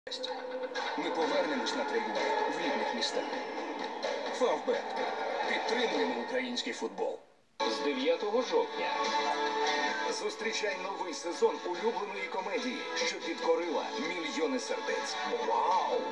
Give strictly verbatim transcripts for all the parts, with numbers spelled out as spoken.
Ми повернемось на трибуни в рідних містах. Фавбет. Підтримуємо український футбол. З дев'ятого жовтня зустрічай новий сезон улюбленої комедії, що підкорила мільйони сердець. Вау!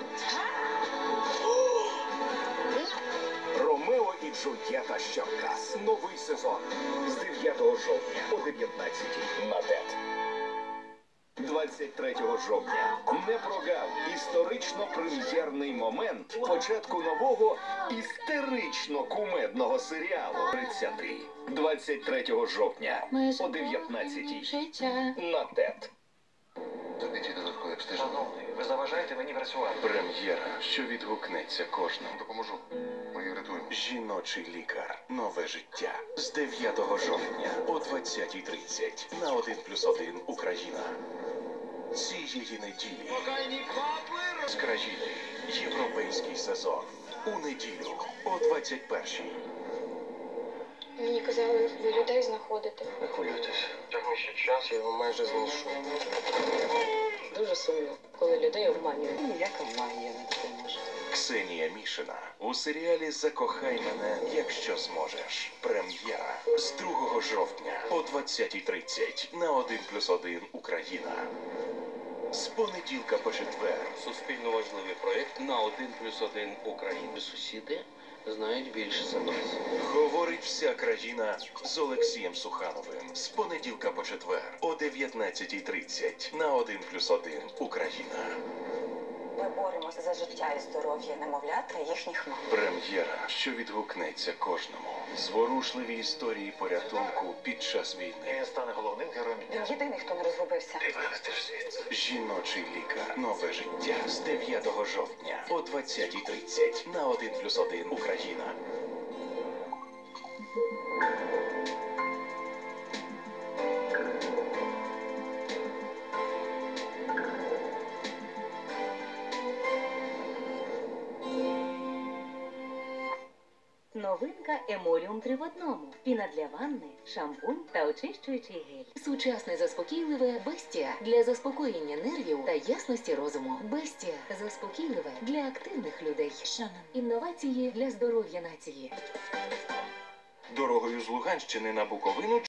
Ромео і Джульєта Щоркас. Новий сезон. З дев'ятого жовтня о дев'ятнадцятій на ТЕТ. двадцять третього жовтня. Не прогав історично-прем'єрний момент початку нового істерично-кумедного серіалу «тридцятий». двадцять третього жовтня о дев'ятнадцятій на ТЕТ. Тобі додаткові обстеження. Шановний, ви заважаєте мені працювати. Прем'єра, що відгукнеться кожному. Допоможу. Ми її рятуємо. Жіночий лікар. Нове життя. З дев'ятого жовтня о двадцятій тридцять на один плюс один Україна. Цієї неділі з країни європейський сезон. У неділю о двадцять першій. Мені казали, ви людей знаходите. Не хвилюйтесь. Тягни ще час, я його майже знайшов. Дуже сумно, коли людей обманюють. Ніяка магія не допоможе. Ксенія Мішина у серіалі «Закохай мене, якщо зможеш». Прем'єра з другого жовтня о двадцятій тридцять на один плюс один Україна. З понеділка по четвер. Суспільно важливий проєкт на один плюс один Україна. Сусіди знають більше за нас. Говорить вся країна з Олексієм Сухановим. З понеділка по четвер о дев'ятнадцятій тридцять на один плюс один Україна. Ми боремося за життя і здоров'я немовлят та їхніх мам. Прем'єра, що відгукнеться кожному. Зворушливі історії порятунку під час війни. Він стане головним героєм. Він єдиний, хто не розгубився. Ти вивезеш звідси. Жіночий лікар. Нове життя. З дев'ятого жовтня о двадцятій тридцять на один плюс один Україна. Новинка Емоліум три в одному. Піна для ванни, шампунь та очищуючий гель. Сучасне заспокійливе Бестія для заспокоєння нервів та ясності розуму. Бестія заспокійливе для активних людей. Інновації для здоров'я нації. Дорогою з Луганщини на Буковину